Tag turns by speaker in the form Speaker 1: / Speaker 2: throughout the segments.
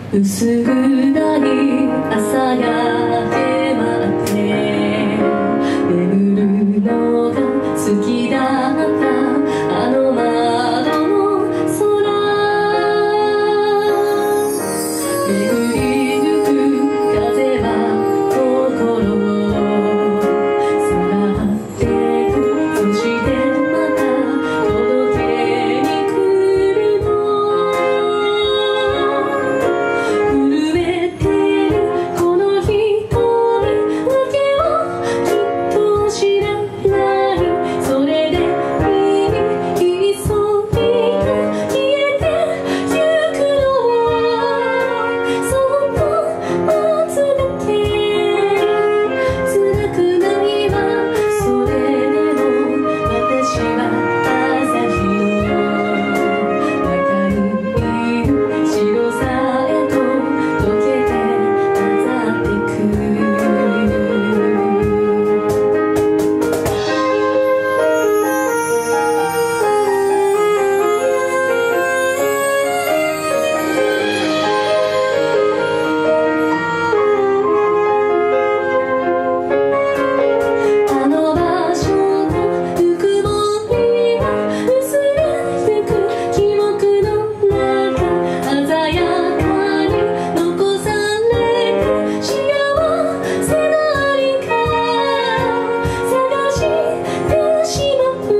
Speaker 1: 薄暗い朝が迫って眠るのが好きだったあの窓の空巡り抜く風は心をさらってくそしてまた届けに来るの震えてるこの瞳だけをきっと知らないそれでいいそうに消えてゆくのそっと待つだけ辛くないわそれでも私は朝日の中にいる白さへと溶けて混ざってくあの場所のぬくもりは薄れてく記憶の中鮮やかに残された幸せ何か探してしまう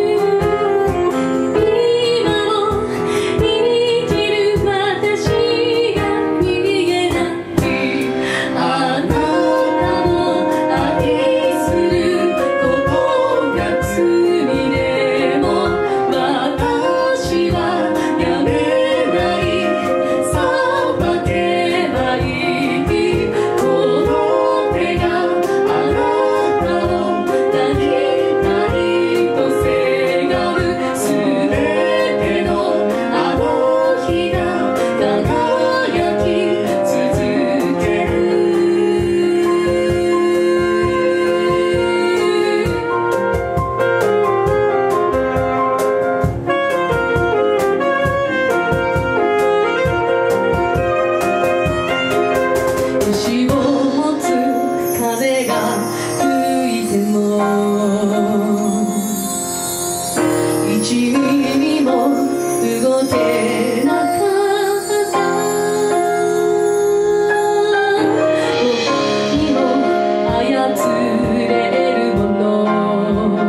Speaker 1: 今を生きる私が逃げないあなたを愛することが罪でも私はやめないさばけばいいこの手があなたを抱きたいとせがむすべてのあの日が輝き続ける星を持つ風が吹いても1ミリも動けなかった僕にも操れるもの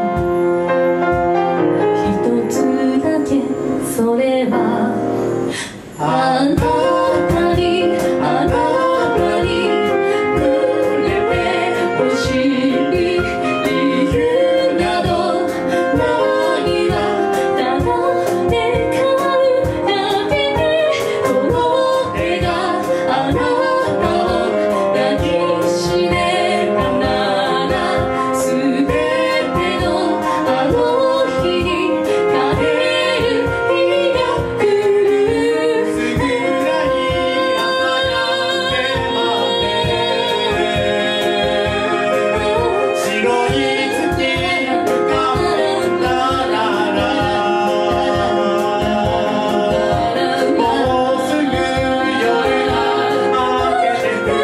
Speaker 1: 一つだけそれはあなたにあなたに触れてほしい理由などないわただ願うだけでこの手があなたを抱きしめたならすべてのあの日に帰る日が来る暗い朝が迫って白い月がラララもうすぐ夜が明けてく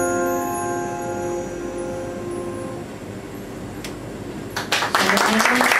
Speaker 1: ありがとうございます。